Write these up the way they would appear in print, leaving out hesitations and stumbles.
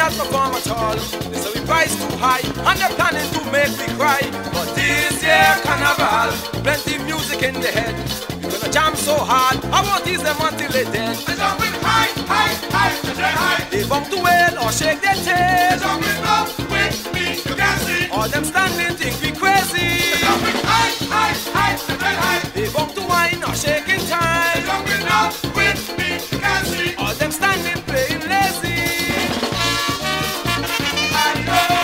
not perform at all. They say we price too high, and they're planning to make me cry. But this year carnival, plenty music in the head. We're gonna jam so hard, I won't tease them until they're dead. They're jumping high, high, high, they're high. They bump to wail or shake their They're tail. jumping up with me, you can see. All them standing think we crazy. They're jumping high, high, high, they're high. They bump to wine or shaking They're time. jumping up with me, you can see. All them standing playing lazy. I know.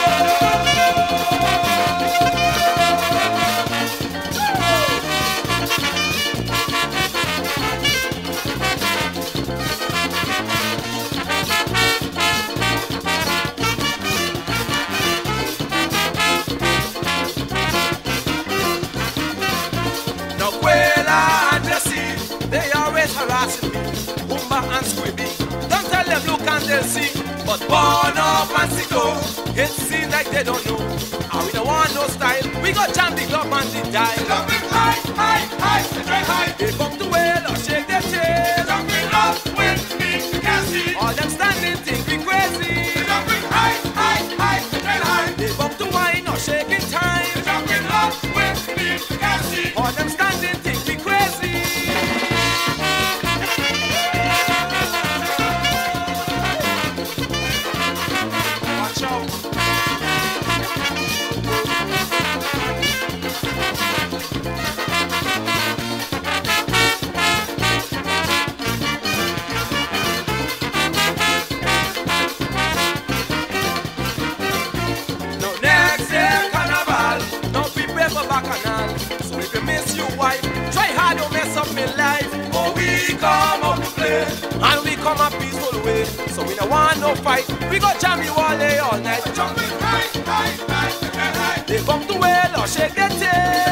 Now Quella and Jessie, they always harassing me. Boomba and Squibby, don't tell them look and they'll see. But Born Up and Sicko, it seems like they don't know. And we don't want no style, we got jam the club and the They're dial. jumping high, high, high, they're high. They come to wail or shake their They're tail. jumping up with me, you can see. All them standing think we crazy. They're jumping high, high, high, they're high. They bump to wine or shaking They're time. jumping up with me, you can see. All them standing think we crazy. Watch out. Now next year carnival, don't prepare for bacchanal. So if you miss your wife, try hard to mess up my life. Oh, we come out to play, and we come a peaceful way. So we don't want no fight, we go jam you all day, all night. Jumping high, high, high, they're high. They bump the whale or shake their tail.